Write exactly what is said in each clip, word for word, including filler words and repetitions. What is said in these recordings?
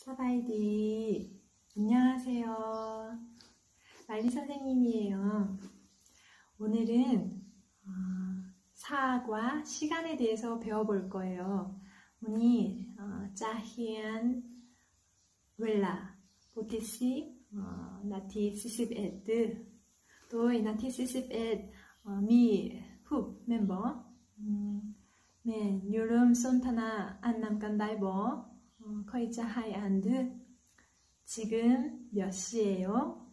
사바이디 안녕하세요. 말리 선생님이에요. 오늘은 어, 사과 시간에 대해서 배워볼 거예요. 오늘 어, 짜히안 웰라 보티시 어, 나티 스십에드 또이 나티 스십에드 어, 미후 멤버 음, 네, 요름 손타나 안남간다이버 커이자 하이안드 지금 몇 시예요?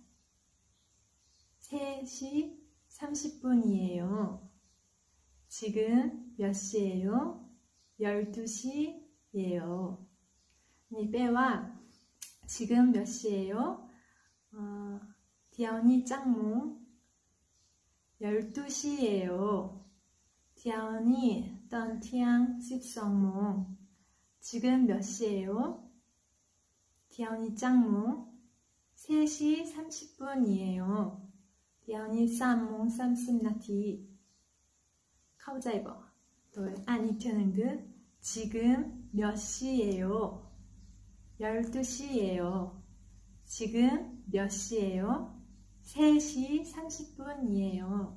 세 시 삼십 분이에요. 지금 몇 시예요? 열두 시예요. 이 빼와 지금 몇 시예요? 어, 디아오니 짱무 열두 시예요. 디아오니 던티앙 십성몽 지금 몇 시예요? 디아오니 짱무 세 시 삼십 분이에요. 디아오니 쌈몽 쌈심나티 카우자이버 또 아니켜는그 지금 몇 시예요? 열두 시예요. 지금 몇 시예요? 세 시 삼십 분이에요.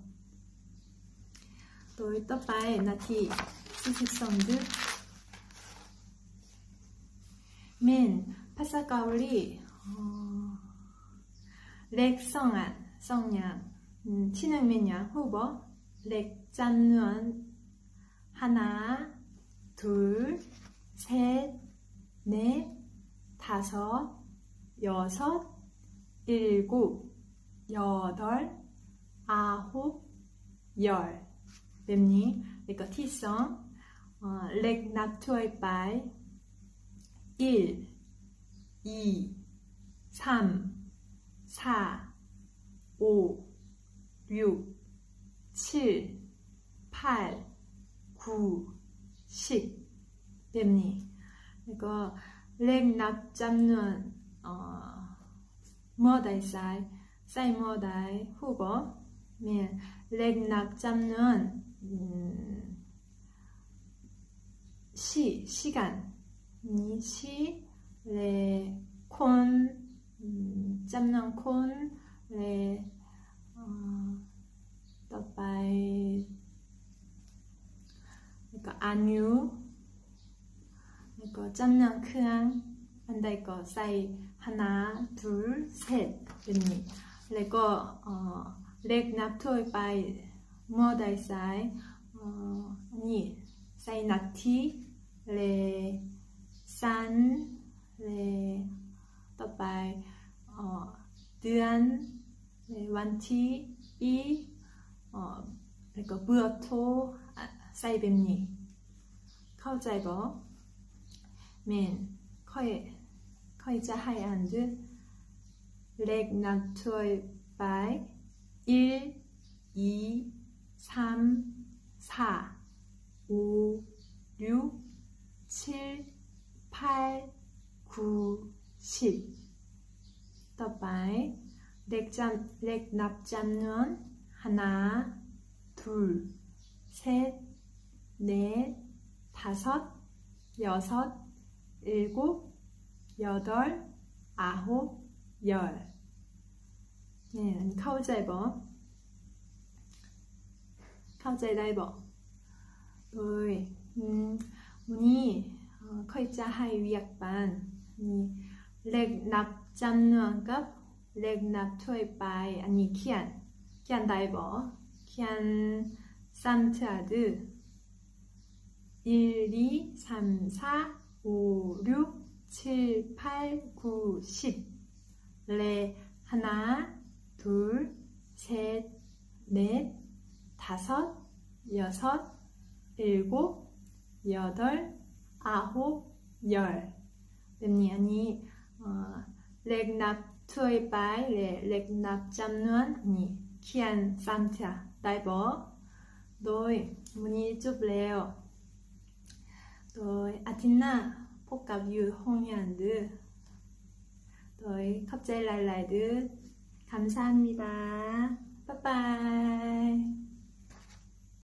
또 또빠이 나티 스십성드 민 파사가울리 어, 렉 성안 성냥 음, 치능민양 후보 렉 짠누언 하나 둘 셋 넷 다섯 여섯 일곱 여덟 아홉 열 맵니 그러니까 티성 어, 렉 납투어이 빠이 일, 이, 삼, 사, 오, 육, 칠, 팔, 구, 십 뱀니 이거 렉 납 잡는 어 뭐다이 사이 사이 뭐다이 후보 렉 납 잡는 음, 시 시간 니 시, 레, 콘, 음, 짬낭 콘, 레, 어, 또빠이, 그러니까 안유, 그러니까 짬낭 크앙, 안다 이거 사이 하나, 둘, 셋, 됐니? 레거 어, 렉 납토이 빠이 뭐다이 사이, 어, 니 사이 나티, 레 산, 레, 또빠이, 어, 드안, 레, 완티, 이, 어, 그러니까 부어토, 아, 사이뱀니, 카우자이버, 맨, 커이, 커이자 하이안드, 렉 나투어이 바이, 일, 이, 삼, 사, 오, 육, 칠, 팔, 구, 십 또빠이 렉 납잡는 하나, 둘, 셋, 넷, 다섯, 여섯, 일곱, 여덟, 아홉, 열 네, 카우자이버 카우자이다이버 rồi 음, 문이 어, 커이자 하이 위약반 렉 납 잡는 급 렉 납 토이 빠이 아니 키안 키안 다이버 키안 삼트아드 일, 이, 삼, 사, 오, 육, 칠, 팔, 구, 십 레 하나 둘 셋 넷 다섯 여섯 일곱 여덟 아홉 열 뱀니 아니 어, 렉 납 투어이 빠이 렉 납 잡는 아니 키안 산티아 다이버 너희 문이 좁래요 너희 아틴나 폭갑 유 홍이안드 너희 갑자기 랄라이드 감사합니다. 빠빠이